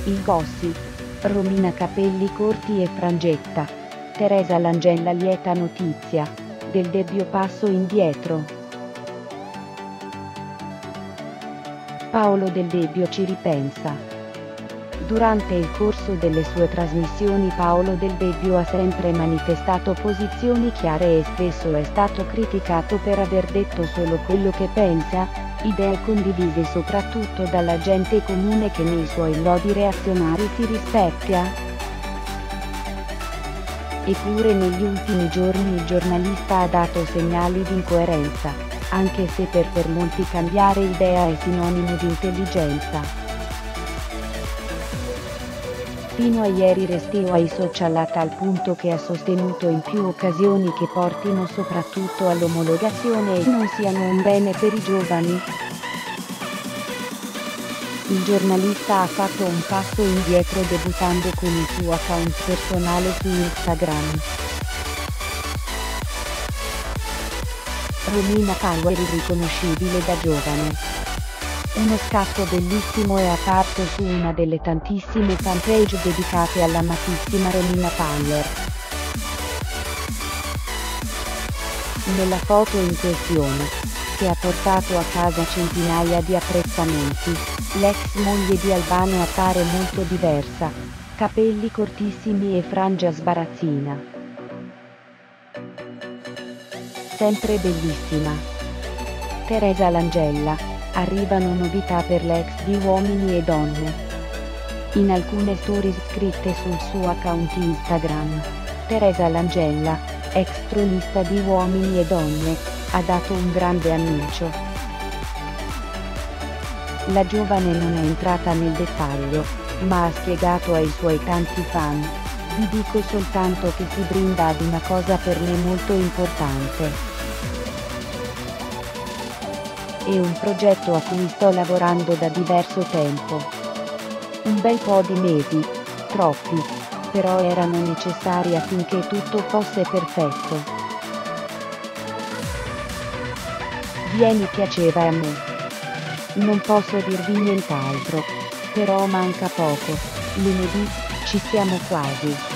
il gossip, Romina capelli corti e frangetta, Teresa Langella lieta notizia, del Debbio passo indietro. Paolo Del Debbio ci ripensa. Durante il corso delle sue trasmissioni Paolo Del Debbio ha sempre manifestato posizioni chiare e spesso è stato criticato per aver detto solo quello che pensa, idee condivise soprattutto dalla gente comune che nei suoi lodi reazionari si rispecchia. Eppure negli ultimi giorni il giornalista ha dato segnali di incoerenza, anche se per molti cambiare idea è sinonimo di intelligenza. Fino a ieri restio ai social a tal punto che ha sostenuto in più occasioni che portino soprattutto all'omologazione e non siano un bene per i giovani. Il giornalista ha fatto un passo indietro debuttando con il suo account personale su Instagram. Romina Power irriconoscibile da giovane. Uno scatto bellissimo è apparso su una delle tantissime fanpage dedicate all'amatissima Romina Power. Nella foto in questione, che ha portato a casa centinaia di apprezzamenti, l'ex moglie di Albano appare molto diversa, capelli cortissimi e frangia sbarazzina. Sempre bellissima. Teresa Langella. Arrivano novità per l'ex di Uomini e Donne. In alcune stories scritte sul suo account Instagram, Teresa Langella, ex tronista di Uomini e Donne, ha dato un grande annuncio. La giovane non è entrata nel dettaglio, ma ha spiegato ai suoi tanti fan: vi dico soltanto che si brinda ad una cosa per me molto importante. È un progetto a cui sto lavorando da diverso tempo. Un bel po' di mesi, troppi, però erano necessari affinché tutto fosse perfetto. Vieni piaceva a me. Non posso dirvi nient'altro, però manca poco, lunedì, ci siamo quasi.